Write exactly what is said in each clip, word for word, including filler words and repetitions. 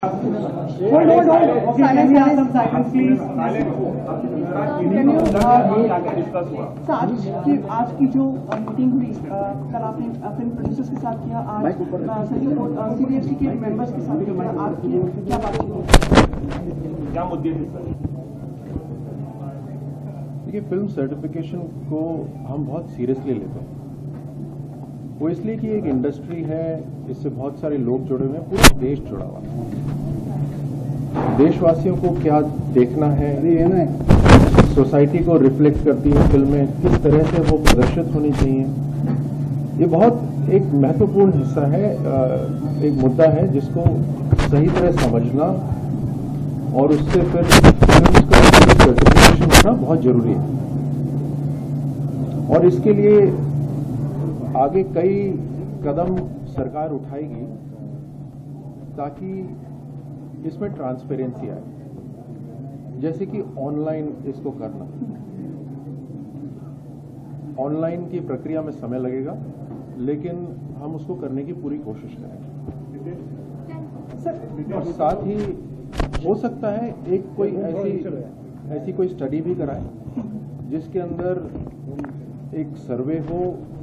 Hold, hold, hold. Okay, silence, can we have some silence, please? Can you, sir आज की आज की जो मीटिंग हुई, कल आपने फिल्म प्रोड्यूसर्स के साथ किया, आज सीबीएफसी के मेंबर्स के साथ किया, आज की क्या बात की, क्या मुद्दे थे सर? देखिए, फिल्म सर्टिफिकेशन को हम बहुत सीरियसली लेते हैं। वो इसलिए कि एक इंडस्ट्री है, इससे बहुत सारे लोग जुड़े हुए हैं, पूरा देश जुड़ा हुआ है। देशवासियों को क्या देखना है, ये ना सोसाइटी को रिफ्लेक्ट करती है फिल्में, किस तरह से वो प्रदर्शित होनी चाहिए, ये बहुत एक महत्वपूर्ण हिस्सा है, एक मुद्दा है जिसको सही तरह समझना और उससे फिर फिल्म का सर्टिफिकेशन होना बहुत जरूरी है। और इसके लिए आगे कई कदम सरकार उठाएगी ताकि इसमें ट्रांसपेरेंसी आए, जैसे कि ऑनलाइन इसको करना। ऑनलाइन की प्रक्रिया में समय लगेगा, लेकिन हम उसको करने की पूरी कोशिश करेंगे। और साथ ही हो सकता है एक कोई ऐसी ऐसी कोई स्टडी भी कराएं जिसके अंदर एक सर्वे हो,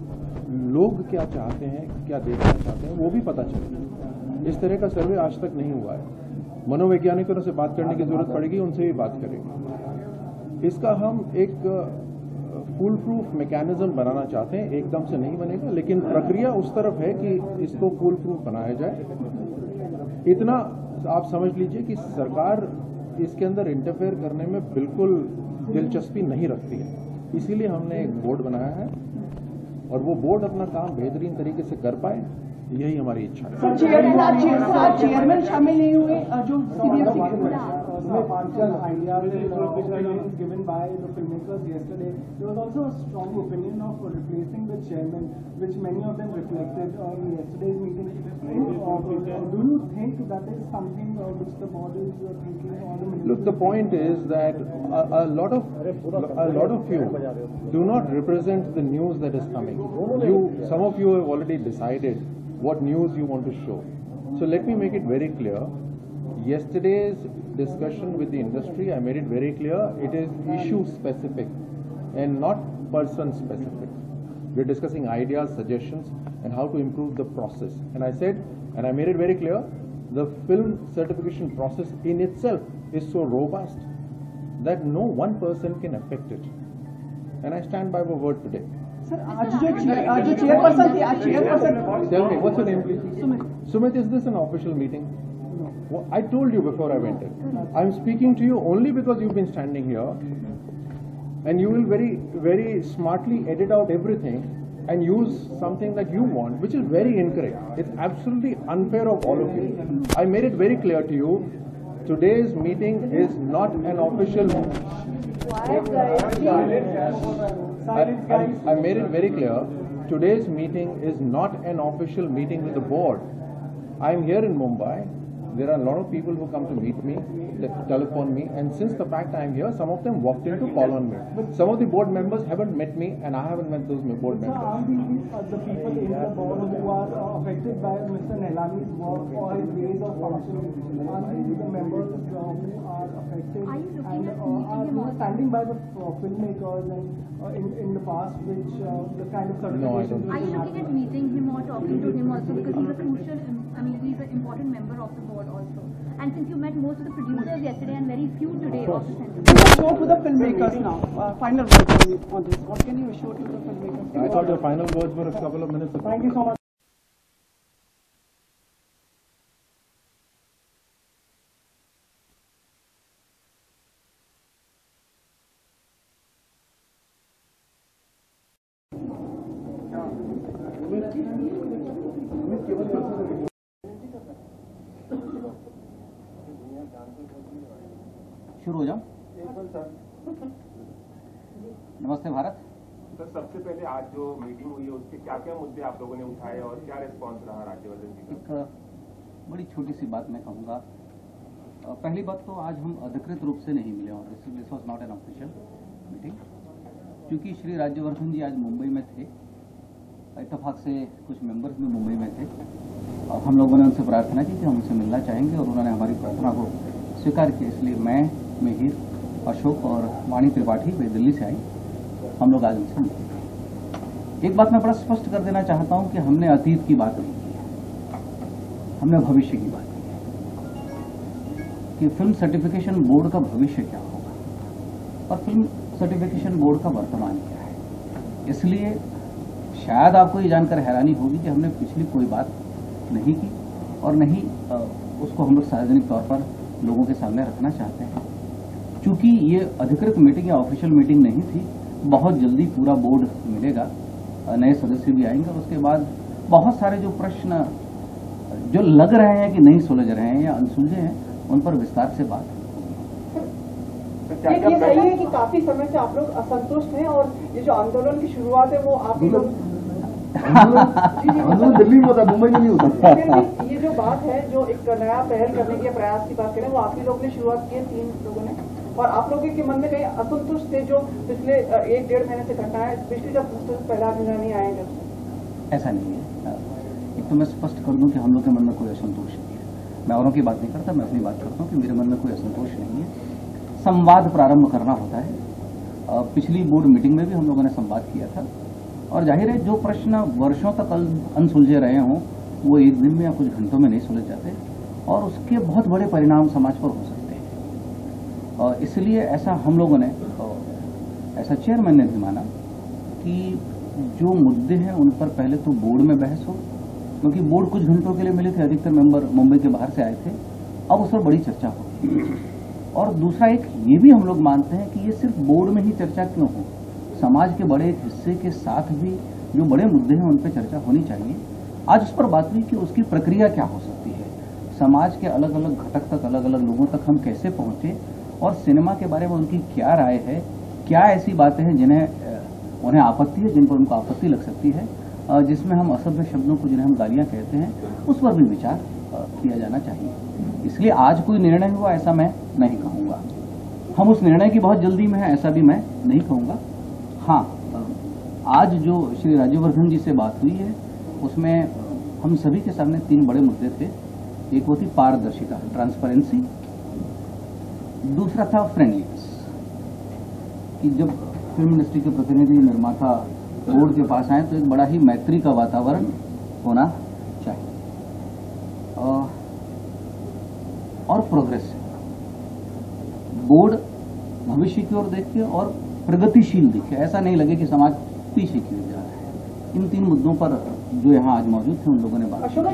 लोग क्या चाहते हैं, क्या देखना चाहते हैं, वो भी पता चले। इस तरह का सर्वे आज तक नहीं हुआ है। मनोवैज्ञानिकों से बात करने की जरूरत पड़ेगी, उनसे भी बात करेंगे। इसका हम एक फुल प्रूफ मैकेनिज्म बनाना चाहते हैं, एकदम से नहीं बनेगा, लेकिन प्रक्रिया उस तरफ है कि इसको फुल प्रूफ बनाया जाए। इतना आप समझ लीजिए कि सरकार इसके अंदर इंटरफेयर करने में बिल्कुल दिलचस्पी नहीं रखती है, इसीलिए हमने एक बोर्ड बनाया है और वो बोर्ड अपना काम बेहतरीन तरीके से कर पाए, यही हमारी इच्छा है। सर, चेयरमैन चेयरमैन शामिल नहीं हुए जो सीबीएफसी के partial ideas given by the filmmakers yesterday. There was also a strong opinion of replacing the chairman, which many of them reflected in yesterday's meeting. Do you think that is something which the board is thinking on the? Look, the point is that a, a lot of a lot of you do not represent the news that is coming. You, some of you have already decided what news you want to show. So let me make it very clear. Yesterday's discussion with the industry, I made it very clear, it is issue specific and not person specific. We're discussing ideas, suggestions, and how to improve the process. And I said, and I made it very clear, the film certification process in itself is so robust that no one person can affect it. And I stand by my word today. Sir, आज जो आज जो chairperson थी, आज chairperson. Tell me, what's your name, please? Sumit. Sumit, is this an official meeting? Well, I told you before I went in. I'm speaking to you only because you've been standing here, and you will very, very smartly edit out everything and use something that you want, which is very incorrect. It's absolutely unfair of all of you. I made it very clear to you. Today's meeting is not an official. I, I, I made it very clear. Today's meeting is not an official meeting with the board. I'm here in Mumbai. There are a lot of people who come to meet me, that telephone me, and since the fact I am here, some of them walked in to call on me. Some of the board members haven't met me, and I haven't met those board members. So are these uh, the people in the board who are uh, affected by Mister Nehlani's work or his ways of functioning? Are these the members uh, who are affected and uh, are who standing by the uh, filmmakers and uh, in, in the past, which uh, the kind of certification? No, I don't. Are you looking at meeting him or talking to him also, because he's a crucial, I mean, he's an important member of the board also. And since you met most of the producers yesterday and very few today of the center. Show to the filmmakers now. Uh, final words on this. What can you show to the filmmakers? I thought the final words were a couple of minutes ago. Thank you so much. शुरू हो जाओ। नमस्ते Bharat. Sir, सबसे पहले आज जो meeting हुई है उसके क्या क्या मुद्दे आप लोगों ने उठाए और क्या रिस्पांस रहा राज्यवर्धन जी का? एक बड़ी छोटी सी बात मैं कहूँगा। पहली बात तो आज हम अधिकृत रूप से नहीं मिले और this was not an official meeting, क्योंकि श्री राज्यवर्धन जी आज मुंबई में थे इत्तेफाक से कुछ मेंबर्स भी मुंबई में थे और हम लोगों ने उनसे प्रार्थना की कि हम उनसे मिलना चाहेंगे और उन्होंने हमारी प्रार्थना को स्वीकार किया। इसलिए मैं, मिहिर, अशोक और वाणी त्रिपाठी वे दिल्ली से आई, हम लोग आज उनसे मिले। एक बात मैं बड़ा स्पष्ट कर देना चाहता हूं कि हमने अतीत की बात नहीं की है, हमने भविष्य की बात की है कि फिल्म सर्टिफिकेशन बोर्ड का भविष्य क्या होगा और फिल्म सर्टिफिकेशन बोर्ड का वर्तमान क्या है। इसलिए शायद आपको ये जानकर हैरानी होगी कि हमने पिछली कोई बात नहीं की और नहीं उसको हम लोग सार्वजनिक तौर पर लोगों के सामने रखना चाहते हैं। चूंकि ये अधिकृत मीटिंग या ऑफिशियल मीटिंग नहीं थी, बहुत जल्दी पूरा बोर्ड मिलेगा, नए सदस्य भी आएंगे और उसके बाद बहुत सारे जो प्रश्न जो लग रहे हैं कि नहीं सुलझ रहे हैं या अनसुलझे हैं, उन पर विस्तार से बात ये सही है कि काफी समय से आप लोग असंतुष्ट हैं और ये जो आंदोलन की शुरुआत है वो आप ही लोग दिल्ली में होता, मुंबई में नहीं होता। ये जो बात है, जो एक नया पहल करने के प्रयास की बात करें, वो आप ही लोग ने शुरुआत की है, तीन लोगों ने, और आप लोगों के मन में कहीं असंतुष्ट थे जो पिछले एक डेढ़ महीने से घटना है, स्पेशली जब पहला महीना नहीं आएगा? ऐसा नहीं है। एक तो मैं स्पष्ट कर दूं कि हम लोग के मन में कोई असंतोष नहीं है। मैं औरों की बात नहीं करता, मैं अपनी बात करता हूं कि मेरे मन में कोई असंतोष नहीं है। संवाद प्रारंभ करना होता है। पिछली बोर्ड मीटिंग में भी हम लोगों ने संवाद किया था और जाहिर है जो प्रश्न वर्षों तक अनसुलझे रहे हों वो एक दिन में या कुछ घंटों में नहीं सुलझ जाते और उसके बहुत बड़े परिणाम समाज पर हो सकते हैं। इसलिए ऐसा हम लोगों ने, ऐसा चेयरमैन ने भी माना कि जो मुद्दे हैं उन पर पहले तो बोर्ड में बहस हो, क्योंकि बोर्ड कुछ घंटों के लिए मिले थे, अधिकतर मेंबर मुंबई के बाहर से आए थे, अब उस पर बड़ी चर्चा हो। और दूसरा एक ये भी हम लोग मानते हैं कि ये सिर्फ बोर्ड में ही चर्चा क्यों हो, समाज के बड़े एक हिस्से के साथ भी जो बड़े मुद्दे हैं उन पर चर्चा होनी चाहिए। आज उस पर बात हुई कि उसकी प्रक्रिया क्या हो सकती है, समाज के अलग अलग घटक तक, अलग अलग लोगों तक हम कैसे पहुंचे और सिनेमा के बारे में उनकी क्या राय है, क्या ऐसी बातें हैं जिन्हें उन्हें आपत्ति है, जिन पर उनको आपत्ति लग सकती है, जिसमें हम असभ्य शब्दों को जिन्हें हम गालियां कहते हैं, उस पर भी विचार किया जाना चाहिए। इसलिए आज कोई निर्णय हुआ ऐसा मैं नहीं कहूंगा, हम उस निर्णय की बहुत जल्दी में है ऐसा भी मैं नहीं कहूंगा। हाँ, आज जो श्री राज्यवर्धन जी से बात हुई है उसमें हम सभी के सामने तीन बड़े मुद्दे थे। एक वो थी पारदर्शिता, ट्रांसपेरेंसी, दूसरा था फ्रेंडलीनेस, कि जब फिल्म इंडस्ट्री के प्रतिनिधि, निर्माता बोर्ड के पास आए तो एक बड़ा ही मैत्री का वातावरण होना चाहिए और प्रोग्रेस। बोर्ड भविष्य की ओर देखे और प्रगतिशील दिखे, ऐसा नहीं लगे कि समाज पीछे की ओर जा रहा है। इन तीन मुद्दों पर जो यहाँ आज मौजूद थे उन लोगों ने बात की।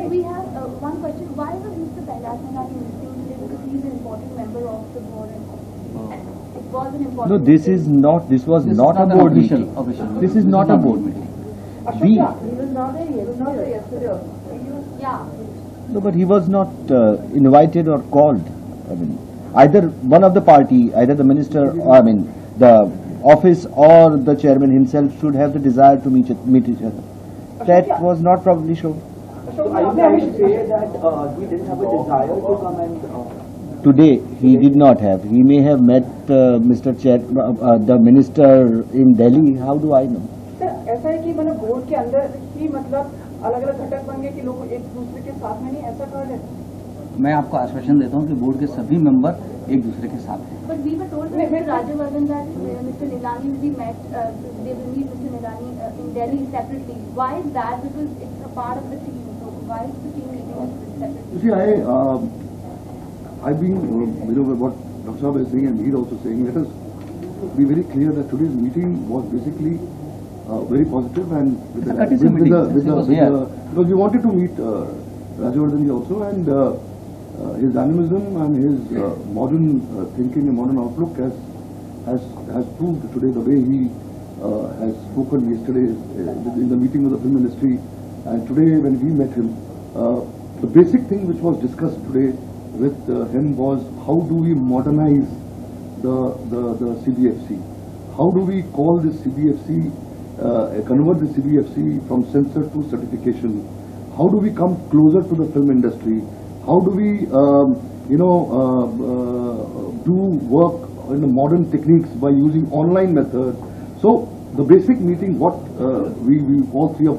No, this is not. This was this not, not a board official, meeting. official. This is not a board meeting. Ashok, We, yeah, he was not there. He was not there yesterday. Yeah. no, but he was not uh, invited or called. I mean, either one of the party, either the minister, or, I mean, the office or the chairman himself should have the desire to meet meet each other. That was not probably shown. Ashok, Are you trying to say that uh, he didn't have a desire to come and? Uh, Today he did not have. He may have met uh, Mister Chair, uh, uh, the minister in Delhi. How do I know? Sir, ऐसा है कि मतलब board के अंदर ही मतलब अलग अलग घटक बन गए कि लोग एक दूसरे के साथ में नहीं, ऐसा कहा जाए? मैं आपको आश्वासन देता हूँ कि बोर्ड के सभी मेंबर एक दूसरे के साथ हैं। But we were told by Mister Rajyavardhan that uh, Mister Nilani will be met, uh, they will meet Mister Nilani uh, in Delhi separately. Why is that? Because it's a part of the team. So why is the team meeting separately? You see, I, uh, I've been, uh, you know, what Doctor Saab is saying and he's also saying, let us be very clear that today's meeting was basically uh, very positive and with, It's the, a courtesy with, with, the, meeting. with, the, It was with here. the, because we wanted to meet uh, Rajyavardhan ji also, and uh, uh, his dynamism and his uh, modern uh, thinking and modern outlook has has has proved today the way he uh, has spoken yesterday uh, in the meeting of the film industry, and today when we met him, uh, the basic thing which was discussed today with uh, him was how do we modernize the, the, the C B F C? How do we call this C B F C, uh, convert the C B F C from censor to certification? How do we come closer to the film industry? How do we, um, you know, uh, uh, do work in the modern techniques by using online methods? So the basic meeting, what uh, we, we all three of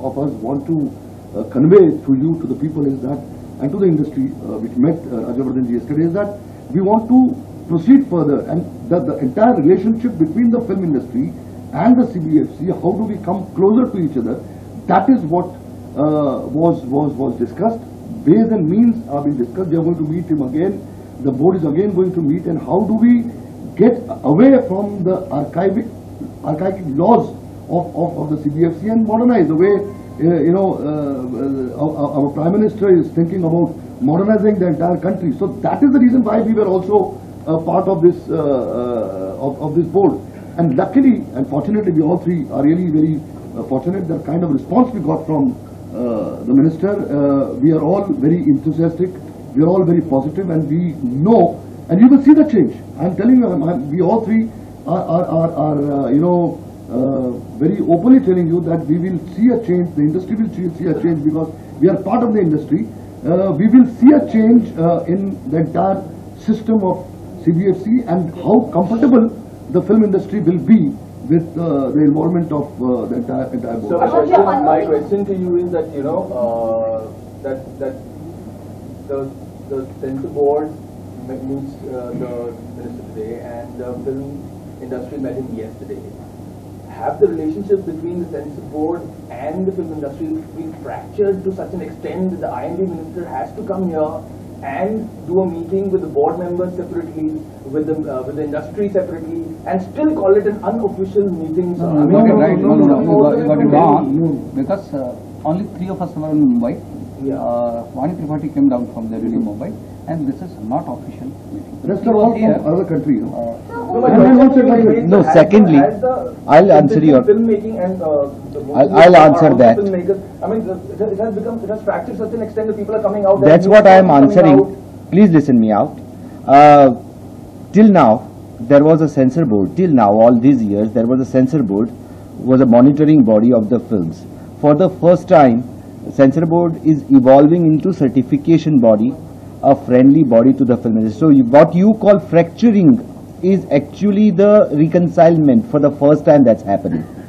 of us want to uh, convey to you, to the people, is that, and to the industry, uh, which met uh, Rajyavardhan ji yesterday, is that we want to proceed further, and that the entire relationship between the film industry and the C B F C, how do we come closer to each other? That is what uh, was was was discussed. Ways and means are being discussed. They are going to meet him again. The board is again going to meet, and how do we get away from the archaic archaic laws of, of, of the C B F C and modernize the way uh, you know uh, uh, our, our Prime Minister is thinking about modernizing the entire country. So that is the reason why we were also uh, part of this uh, uh, of, of this board. And luckily and fortunately, we all three are really very uh, fortunate. The kind of response we got from uh, the minister, uh, we are all very enthusiastic. We are all very positive, and we know, and you will see the change. I am telling you, I'm, I'm, we all three are, are, are, are uh, you know, uh, very openly telling you that we will see a change. The industry will see, see a change because we are part of the industry. Uh, we will see a change uh, in the entire system of C B F C and how comfortable the film industry will be with uh, the involvement of uh, the entire entire board. So my question, my question to you is that you know uh, that that the the censor board meets uh, the minister today and the film industry met him yesterday. Have the relationships between the censor board and the film industry been fractured to such an extent that the I and D minister has to come here and do a meeting with the board members separately, with the uh, with the industry separately, and still call it an unofficial meeting? So, No, no, no, right. no, no, no, you got, you got it wrong, because uh, only three of us were in Mumbai. Yeah. Uh, Vani Tripathi came down from there in Mumbai, and this is not official meeting. The rest are all from other country, you know. No, my question is, No, has secondly, the- has the I'll answer your- filmmaking and uh, the I'll- I'll are answer also that. filmmakers. I mean, the- it has become, it has fractured to such an extent that people are coming out. there, That's new what I am films coming answering. out. Please listen me out. Uh, till now, there was a censor board. Till now, all these years, there was a censor board, was a monitoring body of the films. For the first time, censor board is evolving into certification body, a friendly body to the film industry. So you, what you call fracturing is actually the reconcilement for the first time that's happening.